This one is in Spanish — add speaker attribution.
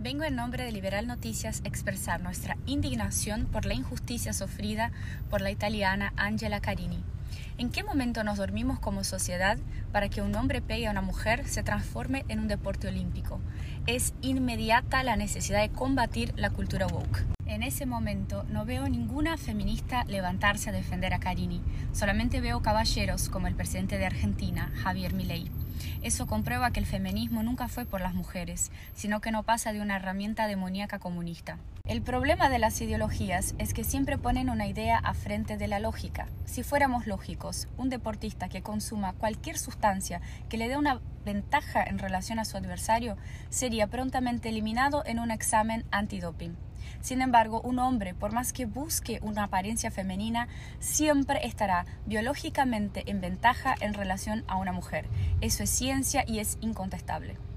Speaker 1: Vengo en nombre de Liberal Noticias a expresar nuestra indignación por la injusticia sufrida por la italiana Angela Carini. ¿En qué momento nos dormimos como sociedad para que un hombre pegue a una mujer se transforme en un deporte olímpico? Es inmediata la necesidad de combatir la cultura woke. En ese momento no veo ninguna feminista levantarse a defender a Carini, solamente veo caballeros como el presidente de Argentina, Javier Milei. Eso comprueba que el feminismo nunca fue por las mujeres, sino que no pasa de una herramienta demoníaca comunista. El problema de las ideologías es que siempre ponen una idea a frente de la lógica. Si fuéramos lógicos, un deportista que consuma cualquier sustancia que le dé una ventaja en relación a su adversario sería prontamente eliminado en un examen antidoping. Sin embargo, un hombre, por más que busque una apariencia femenina, siempre estará biológicamente en ventaja en relación a una mujer. Eso es ciencia y es incontestable.